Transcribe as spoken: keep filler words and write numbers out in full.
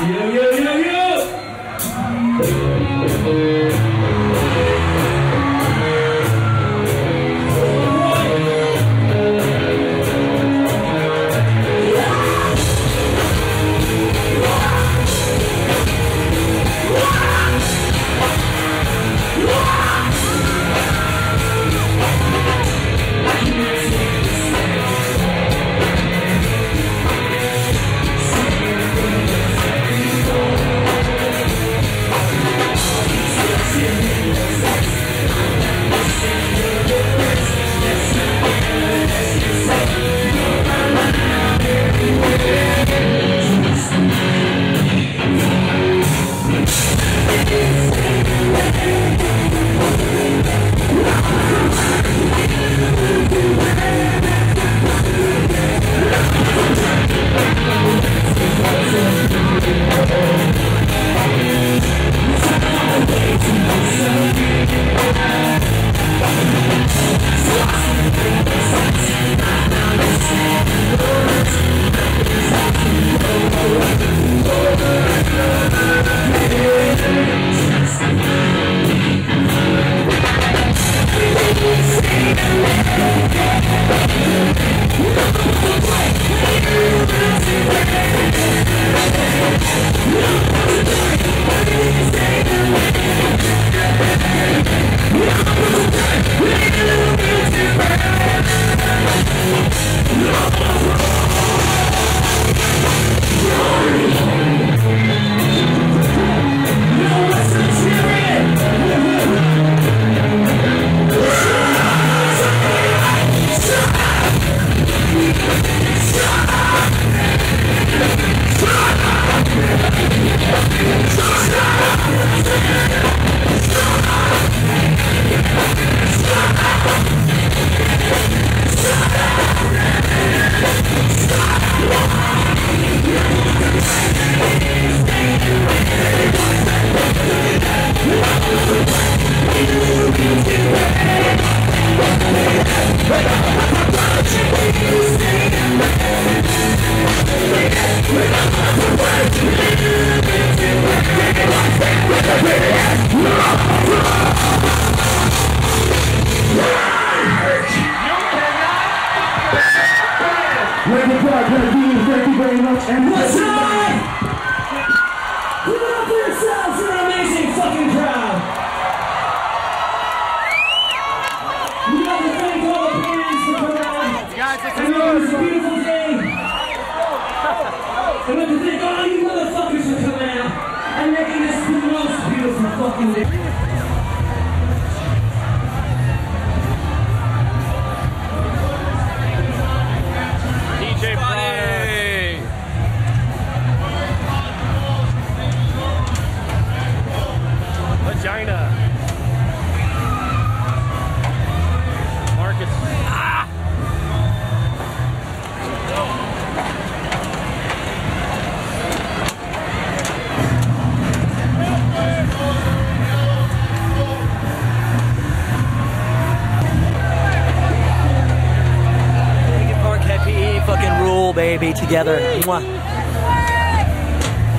Yo, yo, yo, yo! Linkin Park, thank you very much. And what's up? Give it up for yourselves, you're an amazing fucking crowd. We got to thank all the parents for coming out. You guys, it's a beautiful day. I'd like to thank all you motherfuckers for coming out and making this the most beautiful fucking day. Vagina. Marcus. Ah! Linkin Park, Happy E, fucking rule, baby, together. Mwah.